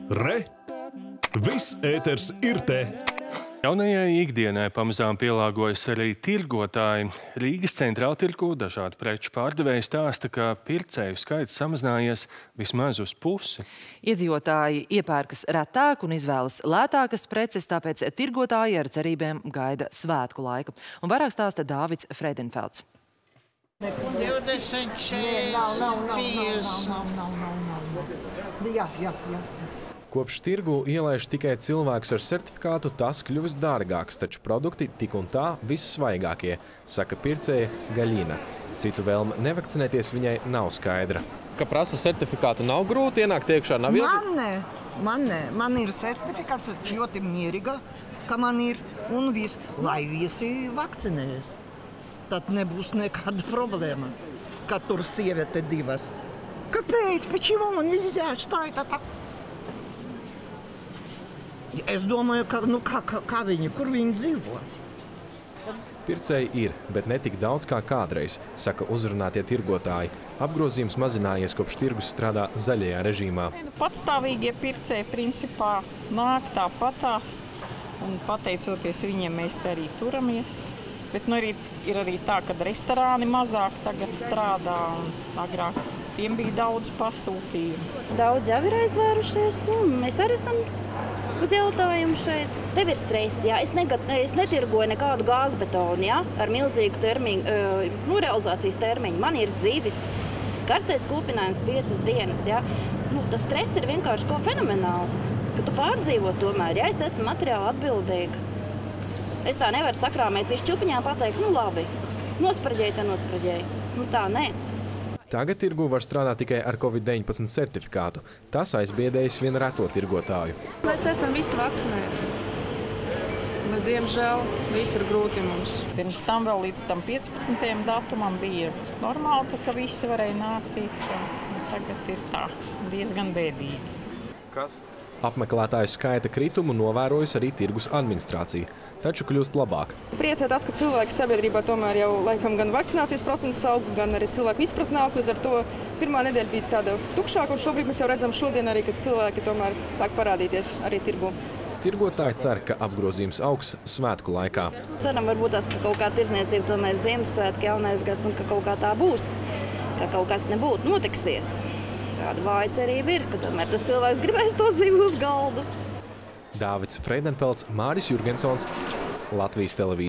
Re! Viss ēters ir te! Jaunajai ikdienai pamazām pielāgojas arī tirgotāji. Rīgas centrāltirgū dažādu preču pārdevēji stāsta, ka pircēju skaits samazinājies vismaz uz pusi. Iedzīvotāji iepērkas retāk un izvēlas lētākas preces, tāpēc tirgotāji ar cerībēm gaida svētku laiku. Un vairāk stāsta Dāvids Freidenfelds. 20, 40, 50. Jā. Kopš tirgu ielaiž tikai cilvēkus ar certifikātu, tas kļuvis dārgāks, taču produkti tik un tā vissvaigākie, saka pircēja Gaļina. Citu vēlme nevakcinēties viņai nav skaidra. Ka prasa certifikātu nav grūti ienākt iekšā? Man ir certifikāts, ļoti mierīga, ka man ir un viss, lai visi vakcinējas. Tad nebūs nekāda problēma, ka tur sieviete divas. Kāpēc? Почему нельзя? Что это так? Es domāju, kā viņi, kur viņi dzīvo. Pircēji ir, bet ne tik daudz kā kādreiz, saka uzrunātie tirgotāji. Apgrozījums mazinājies, kopš tirgus strādā zaļajā režīmā. Patstāvīgie pircēji principā nāk tāpatās, un pateicoties viņiem mēs te arī turamies. Bet ir arī tā, ka restorāni mazāk tagad strādā, un agrāk tiem bija daudz pasūtījumu. Daudz jau ir aizvērušies, mēs arī esam uz jautājumu šeit. Tev ir stress, jā. Es netirgoju nekādu gāzbetonu, jā, ar milzīgu termiņu, realizācijas termiņu. Man ir zivis, karstais kūpinājums 5 dienas, jā. Tas stress ir vienkārši kaut fenomenāls, ka tu pārdzīvo tomēr, jā, es esmu materiāli atbildīga. Es tā nevaru sakrāmēt visu čupiņām pateikt, labi, nospraģēju, te nospraģēju. Tā, nē. Tagad tirgu var strādāt tikai ar Covid-19 certifikātu. Tas aizbiedējis vienu reto tirgotāju. Mēs esam visi vakcinēti, bet, diemžēl, viss ir grūti mums. Pirms tam vēl līdz tam 15. datumam bija normāli, ka visi varēja nākt iekšā. Tagad ir tā, diezgan bēdīgi. Kas? Apmeklētāju skaita kritumu novērojas arī tirgus administrācija, taču kļūst labāk. Priecē tas, ka cilvēki sabiedrībā tomēr jau laikam gan vakcinācijas procents aug, gan arī cilvēku izpratnē aug. Līdz ar to pirmā nedēļa bija tāda tukšāka, un šobrīd mēs jau redzam šodien arī, kad cilvēki tomēr sāk parādīties arī tirgu. Tirgotāji cer, ka apgrozījums augs svētku laikā. Ceram, varbūt tas, ka kaut kā tirzniecība tomēr Ziemassvētki, jaunais gads, un ka kaut kā tā būs, ka kaut kas nebūtu notiksies. Tāda vāja cerība ir, ka tomēr tas cilvēks gribēs to zivu uz galdu. Dāvids Freidenfelds, Māris Jurgensons, Latvijas televīzija.